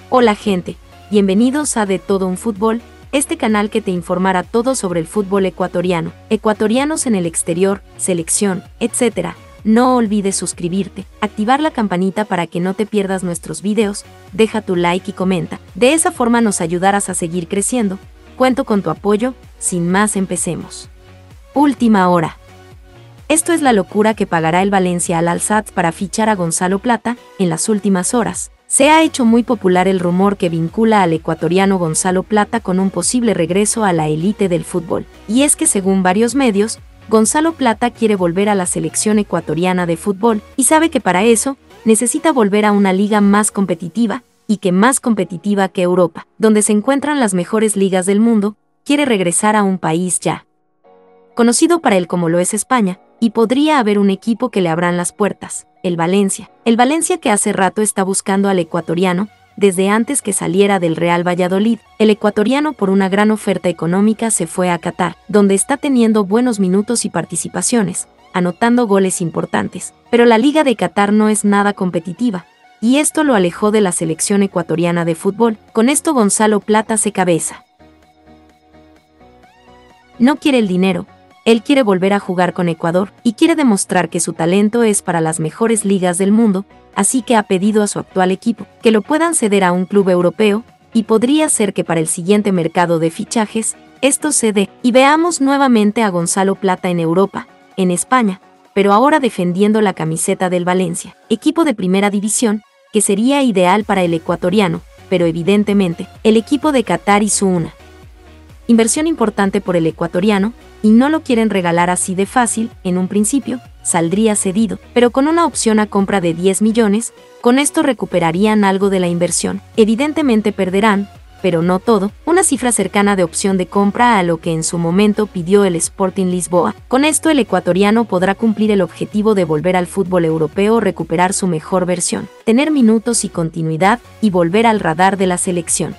Hola gente, bienvenidos a De Todo un Fútbol, este canal que te informará todo sobre el fútbol ecuatoriano, ecuatorianos en el exterior, selección, etc. No olvides suscribirte, activar la campanita para que no te pierdas nuestros videos, deja tu like y comenta, de esa forma nos ayudarás a seguir creciendo. Cuento con tu apoyo, sin más empecemos. Última hora. Esto es la locura que pagará el Valencia al Al-Sadd para fichar a Gonzalo Plata en las últimas horas. Se ha hecho muy popular el rumor que vincula al ecuatoriano Gonzalo Plata con un posible regreso a la élite del fútbol. Y es que según varios medios, Gonzalo Plata quiere volver a la selección ecuatoriana de fútbol y sabe que para eso necesita volver a una liga más competitiva y que más competitiva que Europa, donde se encuentran las mejores ligas del mundo. Quiere regresar a un país ya conocido para él como lo es España, y podría haber un equipo que le abran las puertas, el Valencia. El Valencia que hace rato está buscando al ecuatoriano, desde antes que saliera del Real Valladolid. El ecuatoriano por una gran oferta económica se fue a Qatar, donde está teniendo buenos minutos y participaciones, anotando goles importantes. Pero la Liga de Qatar no es nada competitiva, y esto lo alejó de la selección ecuatoriana de fútbol. Con esto Gonzalo Plata se cabeza. No quiere el dinero. Él quiere volver a jugar con Ecuador y quiere demostrar que su talento es para las mejores ligas del mundo, así que ha pedido a su actual equipo que lo puedan ceder a un club europeo, y podría ser que para el siguiente mercado de fichajes, esto se dé, y veamos nuevamente a Gonzalo Plata en Europa, en España, pero ahora defendiendo la camiseta del Valencia, equipo de primera división, que sería ideal para el ecuatoriano, pero evidentemente, el equipo de Qatar hizo una inversión importante por el ecuatoriano, y no lo quieren regalar así de fácil. En un principio, saldría cedido, pero con una opción a compra de 10 millones, con esto recuperarían algo de la inversión. Evidentemente perderán, pero no todo, una cifra cercana de opción de compra a lo que en su momento pidió el Sporting Lisboa. Con esto el ecuatoriano podrá cumplir el objetivo de volver al fútbol europeo, recuperar su mejor versión, tener minutos y continuidad, y volver al radar de la selección.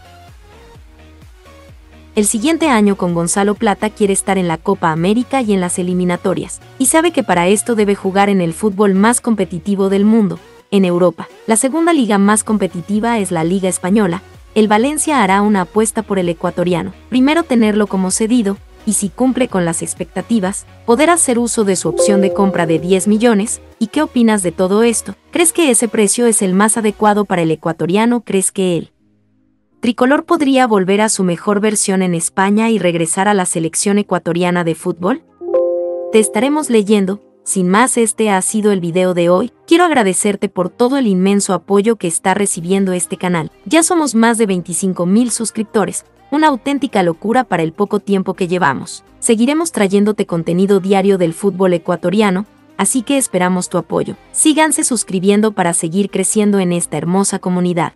El siguiente año con Gonzalo Plata quiere estar en la Copa América y en las eliminatorias, y sabe que para esto debe jugar en el fútbol más competitivo del mundo, en Europa. La segunda liga más competitiva es la Liga Española. El Valencia hará una apuesta por el ecuatoriano, primero tenerlo como cedido, y si cumple con las expectativas, poder hacer uso de su opción de compra de 10 millones. ¿Y qué opinas de todo esto? ¿Crees que ese precio es el más adecuado para el ecuatoriano? ¿Crees que él tricolor podría volver a su mejor versión en España y regresar a la selección ecuatoriana de fútbol? Te estaremos leyendo. Sin más, este ha sido el video de hoy. Quiero agradecerte por todo el inmenso apoyo que está recibiendo este canal. Ya somos más de 25,000 suscriptores, una auténtica locura para el poco tiempo que llevamos. Seguiremos trayéndote contenido diario del fútbol ecuatoriano, así que esperamos tu apoyo. Síganse suscribiendo para seguir creciendo en esta hermosa comunidad.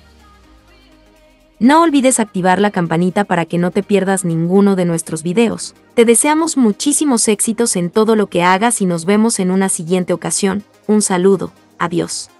No olvides activar la campanita para que no te pierdas ninguno de nuestros videos. Te deseamos muchísimos éxitos en todo lo que hagas y nos vemos en una siguiente ocasión. Un saludo, adiós.